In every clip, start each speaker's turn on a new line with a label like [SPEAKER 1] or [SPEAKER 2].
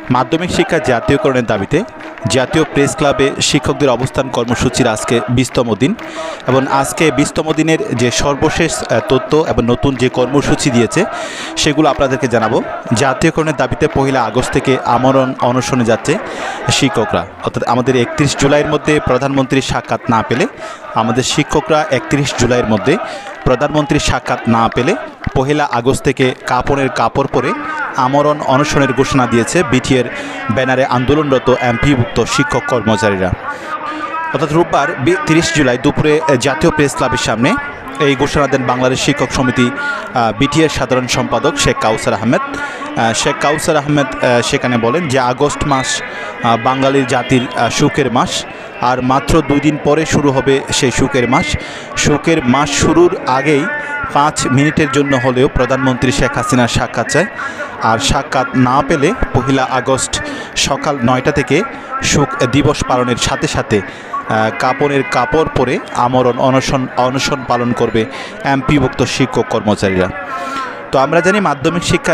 [SPEAKER 1] মাধ্যমিক শিক্ষা জাতীয়করণের দাবিতে জাতীয় প্রেস ক্লাবে শিক্ষকদের অবস্থান কর্মসূচির আজকে 20তম দিন এবং আজকে 20তম দিনের যে সর্বশেষ তথ্য এবং নতুন যে কর্মসূচি দিয়েছে সেগুলো আপনাদেরকে জানাবো। জাতীয়করণের দাবিতে 1 আগস্ট থেকে আমরণ অনশনে যাচ্ছে শিক্ষকরা, অর্থাৎ আমাদের 31 জুলাইয়ের মধ্যে প্রধানমন্ত্রীর সাক্ষাৎ না পেলে আমাদের শিক্ষকরা 31 জুলাইয়ের মধ্যে প্রধানমন্ত্রীর সাক্ষাৎ না পেলে 1 আগস্ট থেকে কাপড়ের কাপড় পরে আমরণ অনশনের ঘোষণা দিয়েছে বিটিএর ব্যানারে আন্দোলনরত এমপিভুক্ত শিক্ষক কর্মচারীরা। অর্থাৎ রোববার 30 জুলাই দুপুরে জাতীয় প্রেস ক্লাবের সামনে এই ঘোষণা দেন বাংলাদেশ শিক্ষক সমিতি বিটিএর সাধারণ সম্পাদক শেখ কাউসার আহমেদ। শেখ কাউসার আহমেদ সেখানে বলেন যে আগস্ট মাস বাঙালির জাতির সুখের মাস, আর মাত্র 2 দিন পরে শুরু হবে সেই সুখের মাস। সুখের মাস শুরুর আগেই 5 মিনিটের জন্য হলেও প্রধানমন্ত্রী শেখ হাসিনার সাক্ষাৎ চায়, আর সাক্ষাৎ না পেলে 1 আগস্ট সকাল 9টা থেকে সুখ দিবস পালনের সাথে সাথে কাপড়ের কাপড় পরে আমরণ অনশন পালন করবে এমপিভুক্ত শিক্ষক কর্মচারীরা। তো আমরা জানি মাধ্যমিক শিক্ষা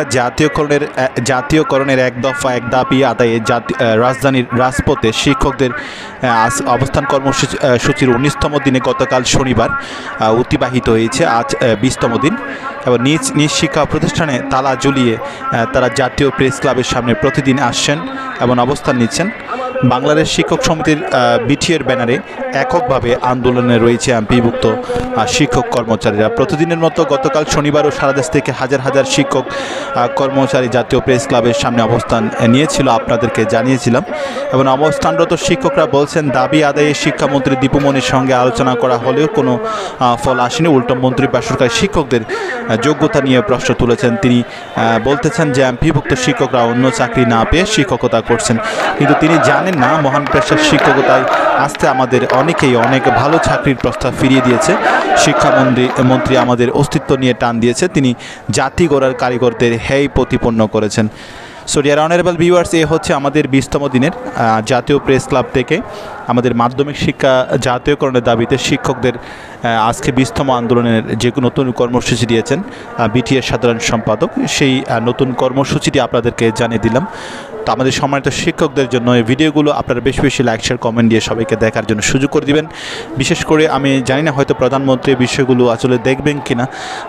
[SPEAKER 1] জাতীয়করণের এক দফা এক দাবি আদায়ে রাজধানীর রাজপথে শিক্ষকদের অবস্থান কর্মসূচির 19তম দিনে গতকাল শনিবার অতিবাহিত হয়েছে আজ 20তম দিন, এবং নিজ শিক্ষা প্রতিষ্ঠানে তালা ঝুলিয়ে তারা জাতীয় প্রেস ক্লাবের সামনে প্রতিদিন আসছেন এবং অবস্থান নিচ্ছেন। বাংলাদেশ শিক্ষক সমিতির বিটিএর ব্যানারে এককভাবে আন্দোলনে রয়েছে এমপিভুক্ত শিক্ষক কর্মচারীরা। প্রতিদিনের মতো গতকাল শনিবারও সারা দেশ থেকে হাজার হাজার শিক্ষক কর্মচারী জাতীয় প্রেস ক্লাবের সামনে অবস্থান নিয়েছিল, আপনাদেরকে জানিয়েছিলাম। এবং অবস্থানরত শিক্ষকরা বলছেন দাবি আদায়ে শিক্ষামন্ত্রী দীপুমনির সঙ্গে আলোচনা করা হলেও কোনো ফল আসেনি। উল্টো মন্ত্রী বেসরকারি শিক্ষকদের যোগ্যতা নিয়ে প্রশ্ন তুলেছেন। তিনি বলতেছেন যে এমপিভুক্ত শিক্ষকরা অন্য চাকরি না পেয়ে শিক্ষকতা করছেন, কিন্তু তিনি জানেন না মহান পেশার শিক্ষকতায় আসতে আমাদের অনেকেই অনেক ভালো চাকরির প্রস্তাব ফিরিয়ে দিয়েছে। শিক্ষামন্ত্রী আমাদের অস্তিত্ব নিয়ে টান দিয়েছে, তিনি জাতি গড়ার কারিগরদের হেয় প্রতিপন্ন করেছেন। সো ডিয়ার অনারেবল ভিউয়ার্স, এ হচ্ছে আমাদের 20তম দিনের জাতীয় প্রেস ক্লাব থেকে আমাদের মাধ্যমিক শিক্ষা জাতীয়করণের দাবিতে শিক্ষকদের আজকে 20তম আন্দোলনের যে নতুন কর্মসূচি দিয়েছেন বিটিএর সাধারণ সম্পাদক, সেই নতুন কর্মসূচিটি আপনাদেরকে জানিয়ে দিলাম। তো আমাদের সম্মানিত শিক্ষকদের জন্য এই ভিডিওগুলো আপনারা বেশি বেশি লাইক শেয়ার কমেন্ট দিয়ে সবাইকে দেখার জন্য সুযোগ করে দিবেন। বিশেষ করে আমি জানি না হয়তো প্রধানমন্ত্রী বিষয়গুলো আসলে দেখবেন কিনা,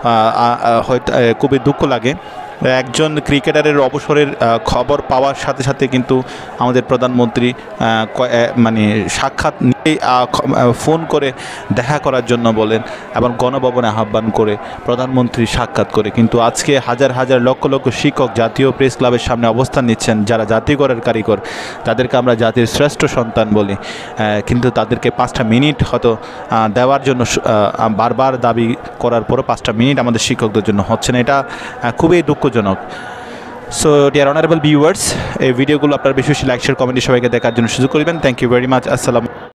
[SPEAKER 1] হয়তো খুবই দুঃখ লাগে। একজন ক্রিকেটারের অবসরের খবর পাওয়ার সাথে সাথে কিন্তু আমাদের প্রধানমন্ত্রী মানে সাক্ষাৎ নিয়ে ফোন করে দেখা করার জন্য বলেন এবং গণভবনে আহ্বান করে প্রধানমন্ত্রী সাক্ষাৎ করে, কিন্তু আজকে হাজার হাজার লক্ষ লক্ষ শিক্ষক জাতীয় প্রেস ক্লাবের সামনে অবস্থান নিচ্ছেন, যারা জাতিগড়ের কারিগর, তাদেরকে আমরা জাতির শ্রেষ্ঠ সন্তান বলি, কিন্তু তাদেরকে 5টা মিনিট হয়তো দেওয়ার জন্য বারবার দাবি করার পরও 5টা মিনিট আমাদের শিক্ষকদের জন্য হচ্ছে না। এটা খুবই দুঃখজনক। সো ডিয়ার অনারেবল ভিউয়ার্স, এই ভিডিওগুলো আপনারা বেশি বেশি লাইক শেয়ার কমেন্ট সবাইকে দেখার জন্য সুযোগ করবেন। Thank you very much. আসসালাম।